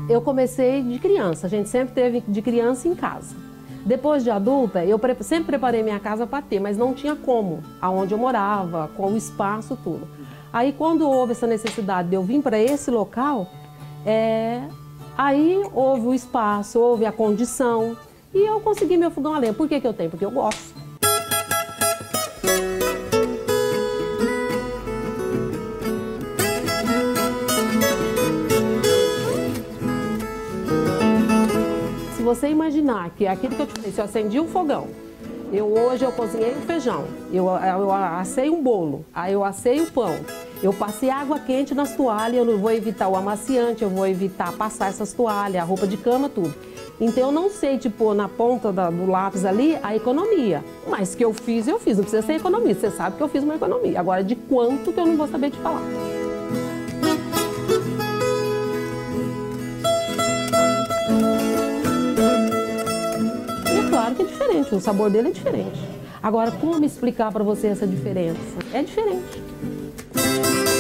Eu comecei de criança, a gente sempre teve de criança em casa. Depois de adulta, eu sempre preparei minha casa para ter, mas não tinha como, aonde eu morava, com o espaço, tudo. Aí quando houve essa necessidade de eu vir para esse local, aí houve o espaço, houve a condição e eu consegui meu fogão a lenha. Por que que eu tenho? Porque eu gosto. Se você imaginar que aquilo que eu te falei, se eu acendi um fogão, hoje eu cozinhei um feijão, eu assei um bolo, aí eu assei o pão, eu passei água quente nas toalhas, eu não vou evitar o amaciante, eu vou evitar passar essas toalhas, a roupa de cama, tudo. Então eu não sei te pôr na ponta do lápis ali a economia, mas que eu fiz, não precisa ser economia, você sabe que eu fiz uma economia. Agora de quanto que eu não vou saber te falar. Claro que é diferente, o sabor dele é diferente. Agora, como explicar para você essa diferença? É diferente.